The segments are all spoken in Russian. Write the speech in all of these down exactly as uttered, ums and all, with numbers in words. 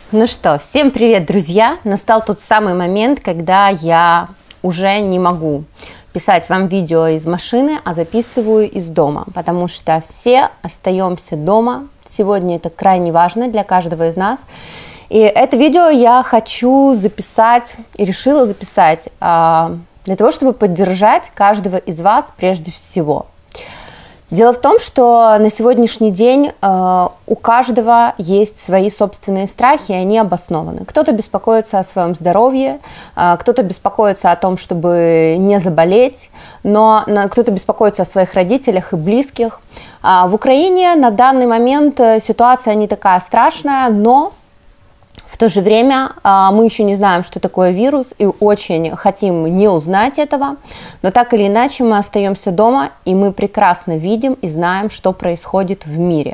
Ну что, всем привет, друзья! Настал тот самый момент, когда я уже не могу писать вам видео из машины, а записываю из дома, потому что все остаемся дома. Сегодня это крайне важно для каждого из нас. И это видео я хочу записать и решила записать э, для того, чтобы поддержать каждого из вас прежде всего. Дело в том, что на сегодняшний день э, у каждого есть свои собственные страхи, и они обоснованы. Кто-то беспокоится о своем здоровье, э, кто-то беспокоится о том, чтобы не заболеть, но на, кто-то беспокоится о своих родителях и близких. Э, в Украине на данный момент ситуация не такая страшная, но в то же время а, мы еще не знаем, что такое вирус, и очень хотим не узнать этого, но так или иначе мы остаемся дома, и мы прекрасно видим и знаем, что происходит в мире.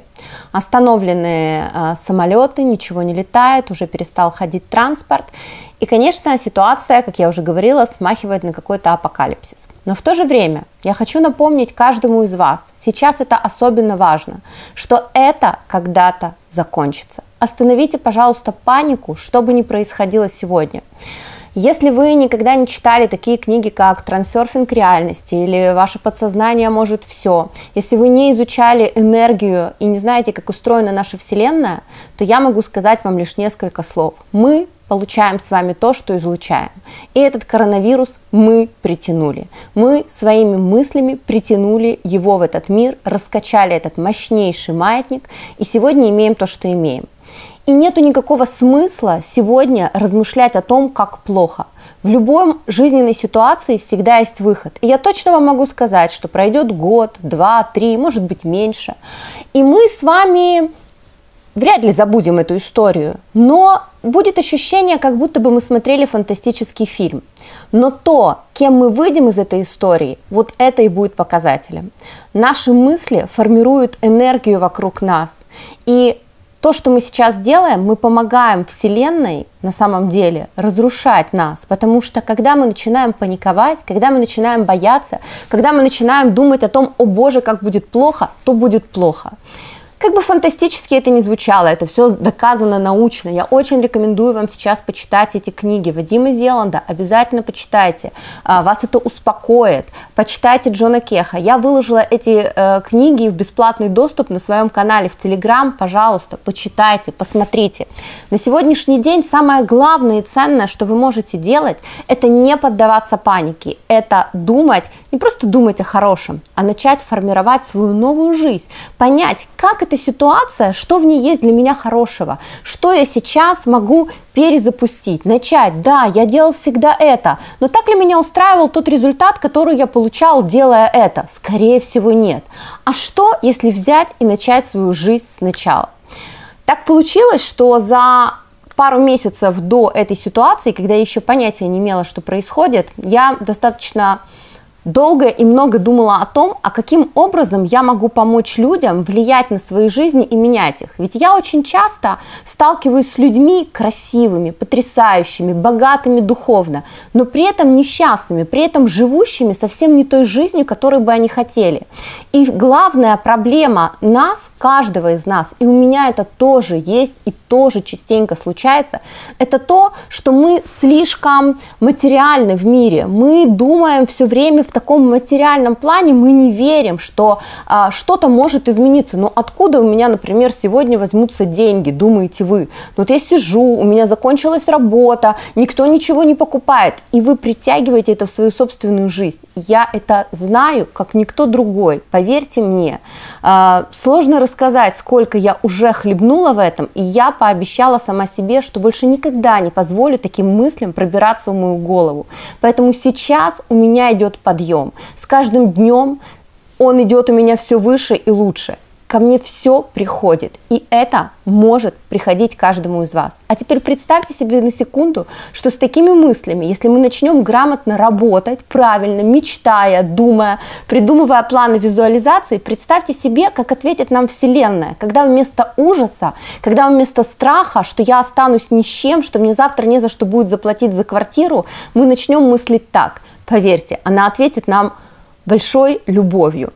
Остановлены а, самолеты, ничего не летает, уже перестал ходить транспорт, и, конечно, ситуация, как я уже говорила, смахивает на какой-то апокалипсис. Но в то же время я хочу напомнить каждому из вас, сейчас это особенно важно, что это когда-то закончится. Остановите, пожалуйста, панику, что бы ни происходило сегодня. Если вы никогда не читали такие книги, как «Трансерфинг реальности» или «Ваше подсознание может все», если вы не изучали энергию и не знаете, как устроена наша Вселенная, то я могу сказать вам лишь несколько слов. Мы получаем с вами то, что излучаем. И этот коронавирус мы притянули. Мы своими мыслями притянули его в этот мир, раскачали этот мощнейший маятник, и сегодня имеем то, что имеем. И нету никакого смысла сегодня размышлять о том, как плохо. В любой жизненной ситуации всегда есть выход. И я точно вам могу сказать, что пройдет год, два, три, может быть меньше. И мы с вами вряд ли забудем эту историю, но будет ощущение, как будто бы мы смотрели фантастический фильм. Но то, кем мы выйдем из этой истории, вот это и будет показателем. Наши мысли формируют энергию вокруг нас. И то, что мы сейчас делаем, мы помогаем Вселенной на самом деле разрушать нас, потому что когда мы начинаем паниковать, когда мы начинаем бояться, когда мы начинаем думать о том, о боже, как будет плохо, то будет плохо. Как бы фантастически это ни звучало, это все доказано научно. Я очень рекомендую вам сейчас почитать эти книги Вадима Зеланда, обязательно почитайте, вас это успокоит. Почитайте Джона Кеха. Я выложила эти э, книги в бесплатный доступ на своем канале в Телеграм, пожалуйста, почитайте, посмотрите. На сегодняшний день самое главное и ценное, что вы можете делать, это не поддаваться панике, это думать, не просто думать о хорошем, а начать формировать свою новую жизнь, понять, как эта ситуация, что в ней есть для меня хорошего, что я сейчас могу перезапустить, начать. Да, я делал всегда это, но так ли меня устраивал тот результат, который я получал, делая это? Скорее всего, нет. А что, если взять и начать свою жизнь сначала? Так получилось, что за пару месяцев до этой ситуации, когда я еще понятия не имела, что происходит, я достаточно долго и много думала о том, а каким образом я могу помочь людям влиять на свои жизни и менять их. Ведь я очень часто сталкиваюсь с людьми красивыми, потрясающими, богатыми духовно, но при этом несчастными, при этом живущими совсем не той жизнью, которой бы они хотели. И главная проблема нас, каждого из нас, и у меня это тоже есть и тоже частенько случается, это то, что мы слишком материальны в мире, мы думаем все время в таком материальном плане, мы не верим, что а, что-то может измениться. Но откуда у меня, например, сегодня возьмутся деньги, думаете вы? Ну, вот я сижу, у меня закончилась работа, никто ничего не покупает, и вы притягиваете это в свою собственную жизнь. Я это знаю, как никто другой, поверьте мне. А, сложно рассказать, сколько я уже хлебнула в этом, и я пообещала сама себе, что больше никогда не позволю таким мыслям пробираться в мою голову. Поэтому сейчас у меня идет подъем. С каждым днем он идет у меня все выше и лучше. Ко мне все приходит, и это может приходить каждому из вас. А теперь представьте себе на секунду, что с такими мыслями, если мы начнем грамотно работать, правильно, мечтая, думая, придумывая планы визуализации, представьте себе, как ответит нам Вселенная, когда вместо ужаса, когда вместо страха, что я останусь ни с чем, что мне завтра не за что будет заплатить за квартиру, мы начнем мыслить так. Поверьте, она ответит нам большой любовью.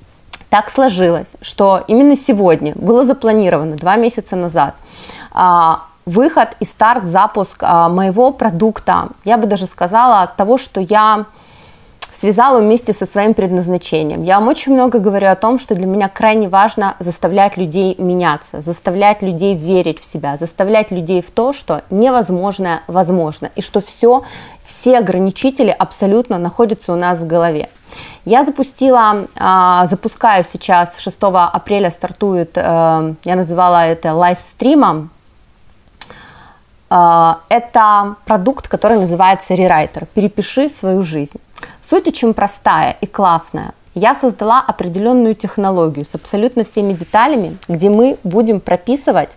Так сложилось, что именно сегодня было запланировано два месяца назад выход и старт, запуск моего продукта, я бы даже сказала, от того, что я связала вместе со своим предназначением. Я вам очень много говорю о том, что для меня крайне важно заставлять людей меняться, заставлять людей верить в себя, заставлять людей в то, что невозможное возможно, и что все, все ограничители абсолютно находятся у нас в голове. Я запустила, запускаю сейчас, шестого апреля стартует, я называла это лайвстримом. Это продукт, который называется Rewriter. Перепиши свою жизнь. Суть очень простая и классная. Я создала определенную технологию с абсолютно всеми деталями, где мы будем прописывать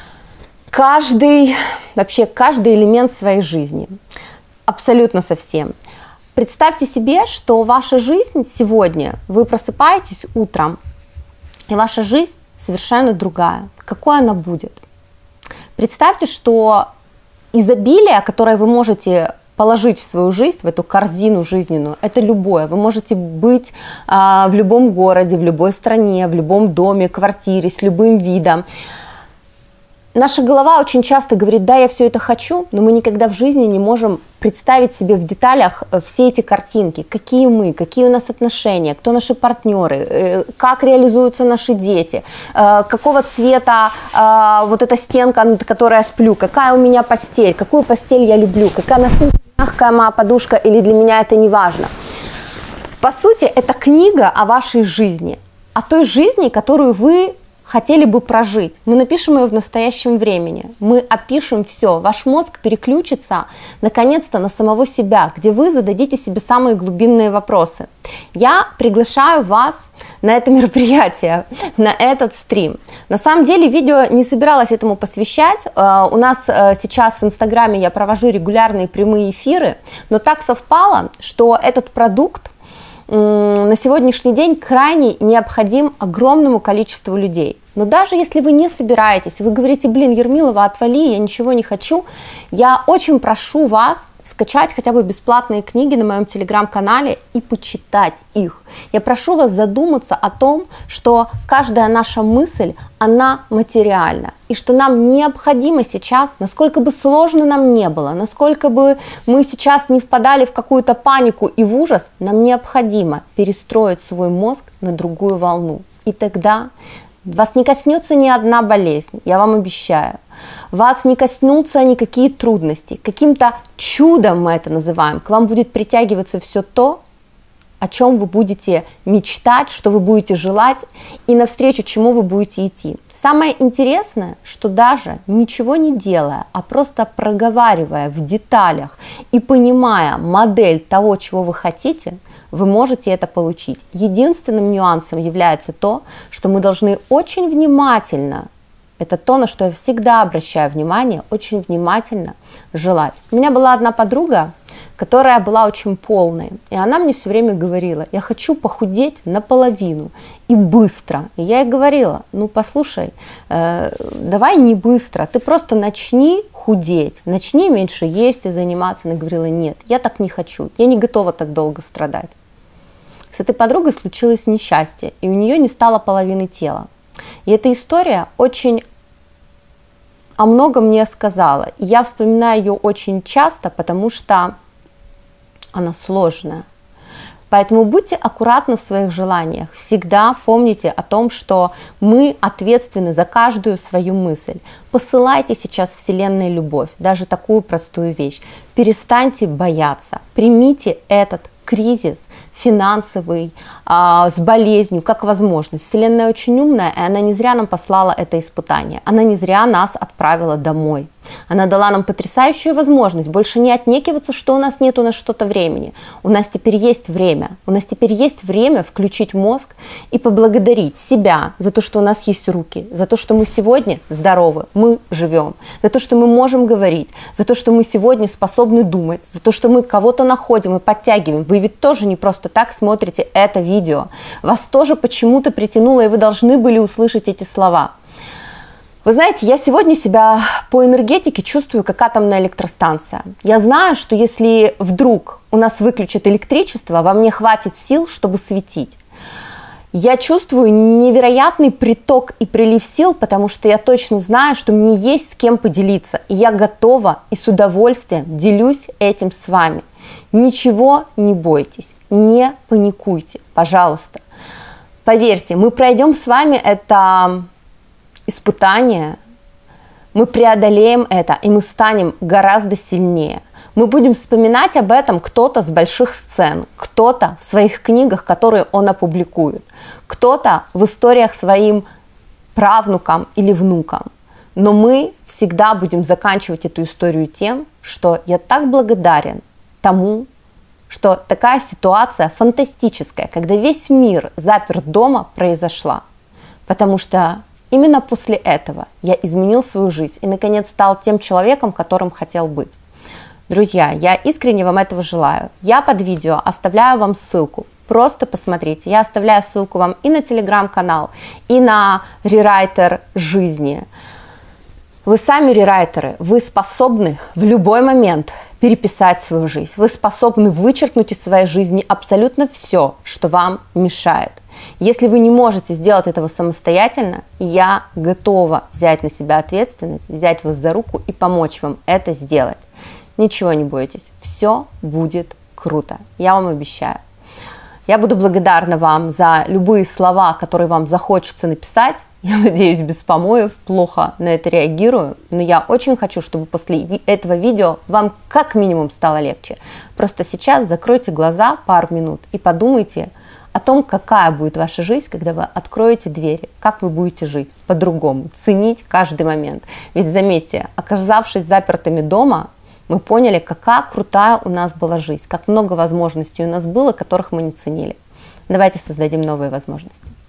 каждый, вообще каждый элемент своей жизни. Абсолютно со всем. Представьте себе, что ваша жизнь сегодня, вы просыпаетесь утром, и ваша жизнь совершенно другая. Какой она будет? Представьте, что изобилие, которое вы можете положить в свою жизнь, в эту корзину жизненную, это любое. Вы можете быть а, в любом городе, в любой стране, в любом доме, квартире, с любым видом. Наша голова очень часто говорит: да, я все это хочу, но мы никогда в жизни не можем представить себе в деталях все эти картинки. Какие мы, какие у нас отношения, кто наши партнеры, как реализуются наши дети, какого цвета вот эта стенка, над которой я сплю, какая у меня постель, какую постель я люблю, какая насколько мягкая моя подушка, или для меня это не важно. По сути, это книга о вашей жизни, о той жизни, которую вы хотели бы прожить. Мы напишем ее в настоящем времени, мы опишем все, ваш мозг переключится наконец-то на самого себя, где вы зададите себе самые глубинные вопросы. Я приглашаю вас на это мероприятие, на этот стрим. На самом деле видео не собиралась этому посвящать, у нас сейчас в Инстаграме я провожу регулярные прямые эфиры, но так совпало, что этот продукт на сегодняшний день крайне необходим огромному количеству людей. Но даже если вы не собираетесь, вы говорите: блин, Ермилова, отвали, я ничего не хочу, я очень прошу вас скачать хотя бы бесплатные книги на моем телеграм-канале и почитать их. Я прошу вас задуматься о том, что каждая наша мысль, она материальна, и что нам необходимо сейчас, насколько бы сложно нам не было, насколько бы мы сейчас не впадали в какую-то панику и в ужас, нам необходимо перестроить свой мозг на другую волну. И тогда вас не коснется ни одна болезнь, я вам обещаю. Вас не коснутся никакие трудности. Каким-то чудом мы это называем. К вам будет притягиваться все то, о чем вы будете мечтать, что вы будете желать и навстречу чему вы будете идти. Самое интересное, что даже ничего не делая, а просто проговаривая в деталях и понимая модель того, чего вы хотите, вы можете это получить. Единственным нюансом является то, что мы должны очень внимательно, это то, на что я всегда обращаю внимание, очень внимательно желать. У меня была одна подруга, которая была очень полной, и она мне все время говорила: я хочу похудеть наполовину и быстро. И я ей говорила: ну послушай, э, давай не быстро, ты просто начни худеть, начни меньше есть и заниматься. Она говорила: нет, я так не хочу, я не готова так долго страдать. С этой подругой случилось несчастье, и у нее не стало половины тела. И эта история очень о многом мне сказала. И я вспоминаю ее очень часто, потому что она сложная. Поэтому будьте аккуратны в своих желаниях. Всегда помните о том, что мы ответственны за каждую свою мысль. Посылайте сейчас Вселенной любовь, даже такую простую вещь. Перестаньте бояться. Примите этот кризис финансовый, а, с болезнью, как возможность. Вселенная очень умная, и она не зря нам послала это испытание. Она не зря нас отправила домой. Она дала нам потрясающую возможность больше не отнекиваться, что у нас нет у нас что-то времени. У нас теперь есть время. У нас теперь есть время включить мозг и поблагодарить себя за то, что у нас есть руки, за то, что мы сегодня здоровы, мы живем, за то, что мы можем говорить, за то, что мы сегодня способны думать, за то, что мы кого-то находим и подтягиваем. Вы ведь тоже не просто так смотрите это видео. Вас тоже почему-то притянуло, и вы должны были услышать эти слова. Вы знаете, я сегодня себя по энергетике чувствую как атомная электростанция. Я знаю, что если вдруг у нас выключат электричество, во мне хватит сил, чтобы светить. Я чувствую невероятный приток и прилив сил, потому что я точно знаю, что мне есть с кем поделиться. И я готова и с удовольствием делюсь этим с вами. Ничего не бойтесь, не паникуйте, пожалуйста. Поверьте, мы пройдем с вами это испытание, мы преодолеем это, и мы станем гораздо сильнее. Мы будем вспоминать об этом кто-то с больших сцен, кто-то в своих книгах, которые он опубликует, кто-то в историях своим правнукам или внукам. Но мы всегда будем заканчивать эту историю тем, что я так благодарен тому, что такая ситуация фантастическая, когда весь мир заперт дома, произошла. Потому что именно после этого я изменил свою жизнь и, наконец, стал тем человеком, которым хотел быть. Друзья, я искренне вам этого желаю. Я под видео оставляю вам ссылку. Просто посмотрите. Я оставляю ссылку вам и на телеграм-канал, и на рерайтер жизни. Вы сами рерайтеры. Вы способны в любой момент переписать свою жизнь. Вы способны вычеркнуть из своей жизни абсолютно все, что вам мешает. Если вы не можете сделать этого самостоятельно, я готова взять на себя ответственность, взять вас за руку и помочь вам это сделать. Ничего не бойтесь, все будет круто, я вам обещаю. Я буду благодарна вам за любые слова, которые вам захочется написать. Я надеюсь, без помоев, плохо на это реагирую, но я очень хочу, чтобы после этого видео вам как минимум стало легче. Просто сейчас закройте глаза пару минут и подумайте о том, какая будет ваша жизнь, когда вы откроете двери, как вы будете жить по-другому, ценить каждый момент. Ведь заметьте, оказавшись запертыми дома, мы поняли, какая крутая у нас была жизнь, как много возможностей у нас было, которых мы не ценили. Давайте создадим новые возможности.